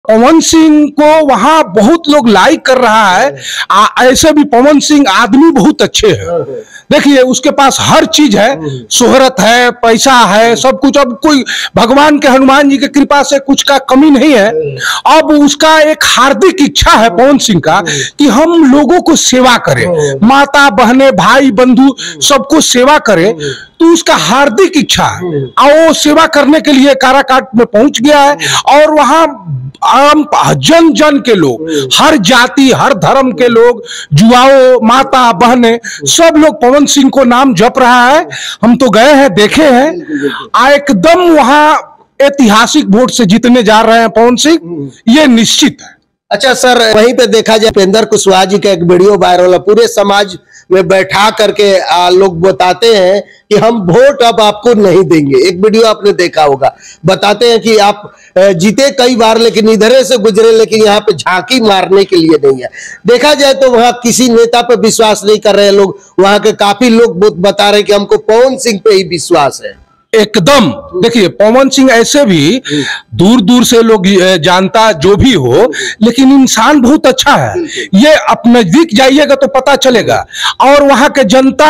पवन सिंह को वहां बहुत लोग लाइक कर रहा है। ऐसे भी पवन सिंह आदमी बहुत अच्छे हैं। देखिए उसके पास हर चीज है, शोहरत है, पैसा है, सब कुछ। अब कोई भगवान के हनुमान जी की कृपा से कुछ का कमी नहीं है। अब उसका एक हार्दिक इच्छा है पवन सिंह का कि हम लोगों को सेवा करें, माता बहने भाई बंधु सबको सेवा करें। तो उसका हार्दिक इच्छा है और वो सेवा करने के लिए काराकाट में पहुंच गया है। और वहां आम जन जन के लोग, हर जाति हर धर्म के लोग, जुआओं माता बहने सब लोग पवन सिंह को नाम जप रहा है। हम तो गए हैं, देखे हैं, एकदम वहां ऐतिहासिक वोट से जीतने जा रहे हैं पवन सिंह, ये निश्चित है। अच्छा सर, वहीं पे देखा जाए उपेंद्र कुशवाहा जी का एक वीडियो वायरल है, पूरे समाज में बैठा करके लोग बताते हैं कि हम वोट अब आपको नहीं देंगे। एक वीडियो आपने देखा होगा, बताते हैं कि आप जीते कई बार लेकिन इधरे से गुजरे, लेकिन यहाँ पे झांकी मारने के लिए नहीं है। देखा जाए तो वहां किसी नेता पे विश्वास नहीं कर रहे लोग, वहां के काफी लोग बता रहे कि हमको पवन सिंह पे ही विश्वास है। एकदम देखिए पवन सिंह ऐसे भी दूर दूर से लोग जानता जो भी हो, लेकिन इंसान बहुत अच्छा है। ये अब नजदीक जाइएगा तो पता चलेगा। और वहां के जनता,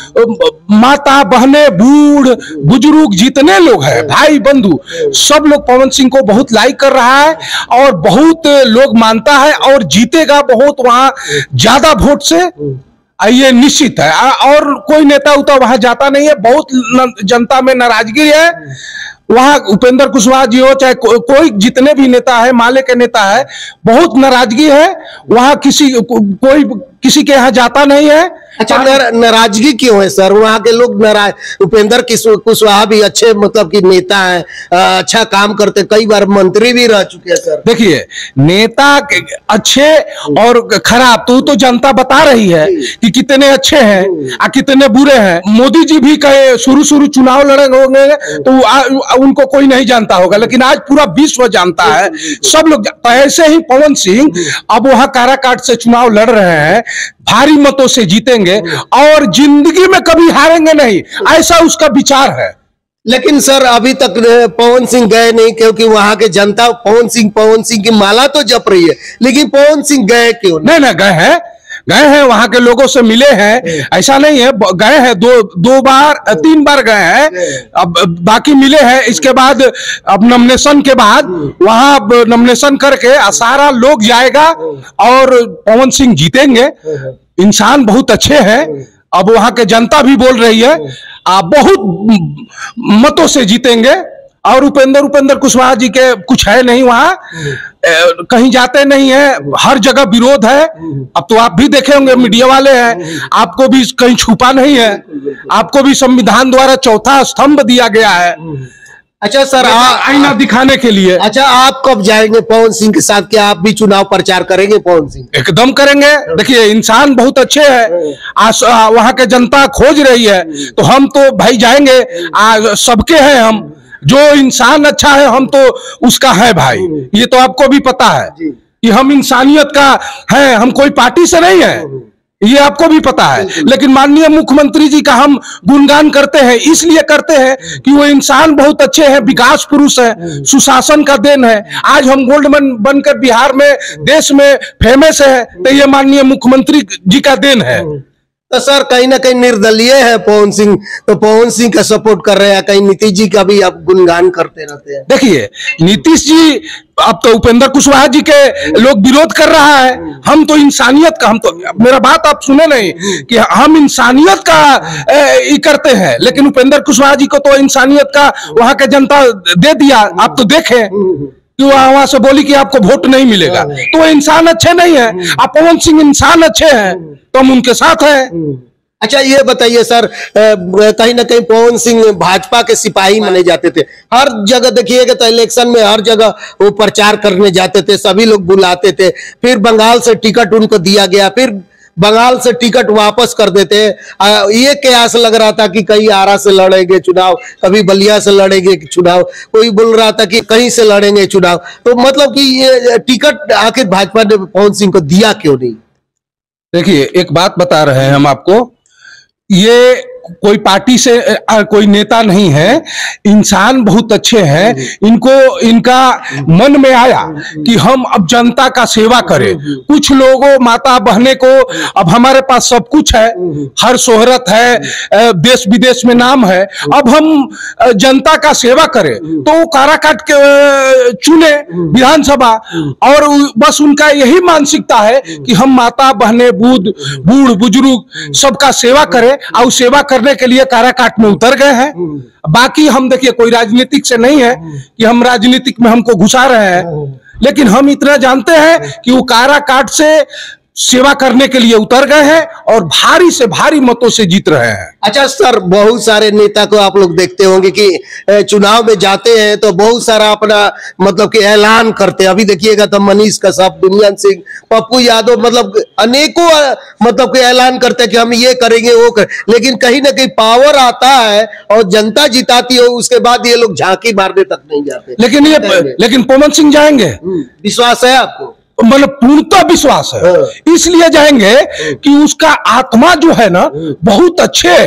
माता बहने बूढ़ बुजुर्ग जितने लोग हैं, भाई बंधु, सब लोग पवन सिंह को बहुत लाइक कर रहा है और बहुत लोग मानता है और जीतेगा बहुत वहां ज्यादा वोट से, ये निश्चित है। और कोई नेता उता वहां जाता नहीं है। बहुत जनता में नाराजगी है वहां, उपेंद्र कुशवाहा जी हो चाहे कोई जितने भी नेता है, माले के नेता है, बहुत नाराजगी है वहां। कोई किसी के यहाँ जाता नहीं है। अच्छा, नाराजगी क्यों है सर? वहां के लोग नाराज, उपेंद्र कुशवाहा भी अच्छे मतलब कि नेता हैं, अच्छा काम करते, कई बार मंत्री भी रह चुके हैं सर। देखिए नेता अच्छे और खराब तो जनता बता रही है कि कितने अच्छे हैं और कितने बुरे हैं। मोदी जी भी कहे शुरू चुनाव लड़े होंगे तो उनको कोई नहीं जानता होगा, लेकिन आज पूरा विश्व जानता है, सब लोग। ऐसे ही पवन सिंह अब वहां काराकाट से चुनाव लड़ रहे हैं, भारी मतों से जीतेंगे और जिंदगी में कभी हारेंगे नहीं, ऐसा उसका विचार है। लेकिन सर अभी तक पवन सिंह गए नहीं, क्योंकि वहां के जनता पवन सिंह की माला तो जप रही है, लेकिन पवन सिंह गए क्यों नहीं? गए हैं वहां के लोगों से मिले हैं, ऐसा नहीं है। गए हैं दो बार 3 बार गए हैं, अब बाकी मिले हैं। इसके बाद अब नॉमिनेशन के बाद वहां नॉमिनेशन करके सारा लोग जाएगा और पवन सिंह जीतेंगे। इंसान बहुत अच्छे हैं। अब वहां के जनता भी बोल रही है बहुत मतों से जीतेंगे। और उपेंद्र कुशवाहा जी के कुछ है नहीं वहां, कहीं जाते नहीं है, हर जगह विरोध है। अब तो आप भी देखे होंगे, मीडिया वाले हैं, आपको भी कहीं छुपा नहीं है, आपको भी संविधान द्वारा चौथा स्तंभ दिया गया है। अच्छा सर, आईना दिखाने के लिए। अच्छा, आप कब जाएंगे पवन सिंह के साथ? क्या आप भी चुनाव प्रचार करेंगे पवन सिंह? एकदम करेंगे। देखिए इंसान बहुत अच्छे हैं, वहां के जनता खोज रही है, तो हम तो भाई जाएंगे। सबके हैं हम, जो इंसान अच्छा है हम तो उसका है भाई। ये तो आपको भी पता है कि हम इंसानियत का है, हम कोई पार्टी से नहीं है, ये आपको भी पता है। लेकिन माननीय मुख्यमंत्री जी का हम गुणगान करते हैं, इसलिए करते हैं कि वो इंसान बहुत अच्छे हैं, विकास पुरुष है, सुशासन का देन है। आज हम गोल्ड बनकर बिहार में देश में फेमस है, तो ये माननीय मुख्यमंत्री जी का देन है। तो सर कहीं ना कहीं निर्दलीय है पवन सिंह, तो पवन सिंह का सपोर्ट कर रहे हैं, कहीं नीतीश जी का भी आप गुणगान करते रहते हैं। देखिए नीतीश जी, अब तो उपेंद्र कुशवाहा जी के लोग विरोध कर रहा है। हम तो इंसानियत का, हम तो, मेरा बात आप सुने नहीं कि हम इंसानियत का करते हैं, लेकिन उपेंद्र कुशवाहा जी को तो इंसानियत का वहां के जनता दे दिया। आप तो देखें कि वहां से बोली कि आपको वोट नहीं मिलेगा, तो इंसान अच्छे नहीं है। आप पवन सिंह इंसान अच्छे हैं तो हम उनके साथ हैं। अच्छा ये बताइए सर, कहीं ना कहीं पवन सिंह भाजपा के सिपाही माने जाते थे। हर जगह देखिएगा तो इलेक्शन में हर जगह वो प्रचार करने जाते थे, सभी लोग बुलाते थे, फिर बंगाल से टिकट उनको दिया गया, फिर बंगाल से टिकट वापस कर देते। ये कयास लग रहा था कि कहीं आरा से लड़ेंगे चुनाव, कभी बलिया से लड़ेंगे चुनाव, कोई बोल रहा था कि कहीं से लड़ेंगे चुनाव। तो मतलब कि ये टिकट आखिर भाजपा ने पवन सिंह को दिया क्यों नहीं? देखिए एक बात बता रहे हैं हम आपको, ये कोई पार्टी से कोई नेता नहीं है, इंसान बहुत अच्छे हैं। इनको इनका मन में आया कि हम अब जनता का सेवा करें। कुछ लोगों माता बहने को अब हमारे पास सब कुछ है, हर शोहरत है, देश विदेश में नाम है, अब हम जनता का सेवा करें तो वो काराकाट के चुने विधानसभा। और बस उनका यही मानसिकता है कि हम माता बहने बूढ़ बुजुर्ग सबका सेवा करें, और सेवा करने के लिए काराकाट में उतर गए हैं। बाकी हम देखिए कोई राजनीतिक से नहीं है कि हम राजनीतिक में हमको घुसा रहे हैं, लेकिन हम इतना जानते हैं कि वो काराकाट से सेवा करने के लिए उतर गए हैं और भारी से भारी मतों से जीत रहे हैं। अच्छा सर, बहुत सारे नेता को आप लोग देखते होंगे कि चुनाव में जाते हैं तो बहुत सारा अपना मतलब कि ऐलान करते हैं। अभी देखिएगा तो मनीष कश्यप, दुनिया सिंह, पप्पू यादव, मतलब अनेकों मतलब कि ऐलान करते हैं कि हम ये करेंगे वो कर, लेकिन कहीं ना कहीं पावर आता है और जनता जिताती है, उसके बाद ये लोग झांकी मारने तक नहीं जाते। लेकिन पवन सिंह जाएंगे, विश्वास है आपको? मतलब पूर्णतः विश्वास है। इसलिए जाएंगे कि उसका आत्मा जो है ना बहुत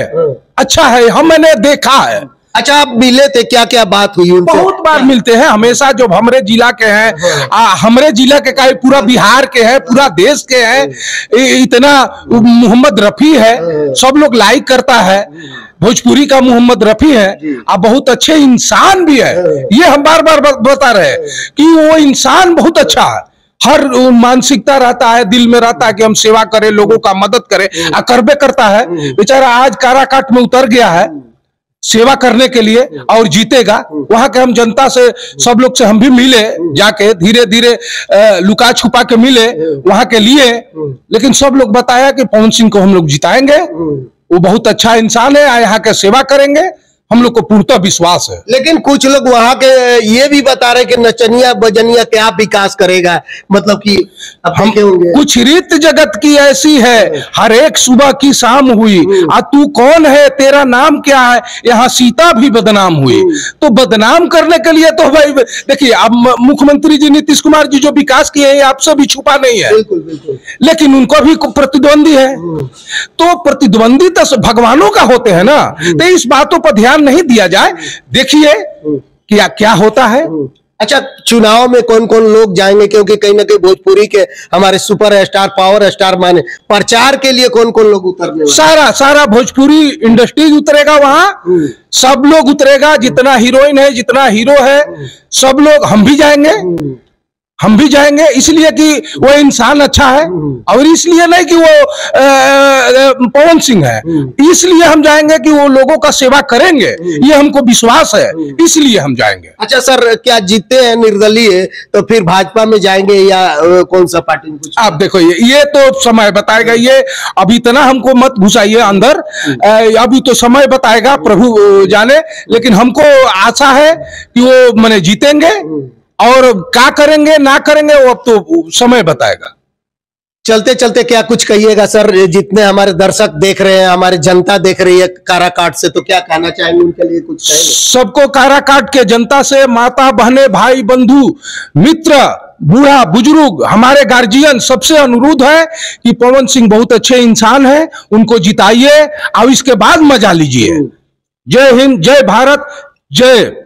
अच्छा है, मैंने देखा है। अच्छा, आप मिले थे, क्या क्या बात हुई उनसे? बहुत बार मिलते हैं हमेशा। जो हमरे जिला के हैं, हमरे जिला के का पूरा बिहार के हैं, पूरा देश के हैं। इतना मोहम्मद रफी है, सब लोग लाइक करता है। भोजपुरी का मोहम्मद रफी है, आप बहुत अच्छे इंसान भी है। ये हम बार बार बता रहे हैं कि वो इंसान बहुत अच्छा है। हर मानसिकता रहता है, दिल में रहता है कि हम सेवा करें, लोगों का मदद करें, करबे करता है। बेचारा आज काराकाट में उतर गया है सेवा करने के लिए और जीतेगा। वहां के हम जनता से, सब लोग से हम भी मिले, जाके धीरे धीरे लुका छुपा के मिले वहां के लिए, लेकिन सब लोग बताया कि पवन सिंह को हम लोग जिताएंगे, वो बहुत अच्छा इंसान है, यहाँ के सेवा करेंगे, हम लोग को पूर्णतः विश्वास है। लेकिन कुछ लोग वहां के ये भी बता रहे कि नचनिया बजनिया क्या विकास करेगा, मतलब कि हम कुछ रीत जगत की ऐसी है, हर एक सुबह की शाम हुई, तू कौन है, तेरा नाम क्या है, यहाँ सीता भी बदनाम हुई। तो बदनाम करने के लिए तो भाई देखिए, अब मुख्यमंत्री जी नीतीश कुमार जी जो विकास किए हैं आपसे भी छुपा नहीं है। बिल्कुल बिल्कुल। लेकिन उनको भी प्रतिद्वंदी है, तो प्रतिद्वंदी तो भगवानों का होते हैं ना, तो इस बातों पर ध्यान नहीं दिया जाए। देखिए क्या क्या होता है। अच्छा, चुनाव में कौन कौन लोग जाएंगे, क्योंकि कहीं ना कहीं भोजपुरी के हमारे सुपर स्टार, पावर स्टार माने, प्रचार के लिए कौन कौन लोग उतरने? सारा भोजपुरी इंडस्ट्रीज उतरेगा वहां, सब लोग उतरेगा, जितना हीरोइन है, जितना हीरो है, सब लोग। हम भी जाएंगे इसलिए कि वो इंसान अच्छा है, और इसलिए नहीं कि वो पवन सिंह है, इसलिए हम जाएंगे कि वो लोगों का सेवा करेंगे, ये हमको विश्वास है, इसलिए हम जाएंगे। अच्छा सर, क्या जीते हैं निर्दलीय तो फिर भाजपा में जाएंगे या कौन सा पार्टी में? कुछ आप देखो, ये तो समय बताएगा। ये अभी इतना हमको मत घुसाइए अंदर, अभी तो समय बताएगा, प्रभु जाने। लेकिन हमको आशा है कि वो माने जीतेंगे, और क्या करेंगे ना करेंगे वो अब तो समय बताएगा। चलते चलते क्या कुछ कहिएगा सर, जितने हमारे दर्शक देख रहे हैं, हमारी जनता देख रही है काराकाट से, तो क्या कहना चाहेंगे उनके लिए? कुछ कहेंगे? सबको काराकाट के जनता से, माता बहने, भाई बंधु मित्र, बूढ़ा बुजुर्ग, हमारे गार्जियन, सबसे अनुरोध है कि पवन सिंह बहुत अच्छे इंसान हैं, उनको जिताइए और इसके बाद मजा लीजिए। जय हिंद, जय भारत, जय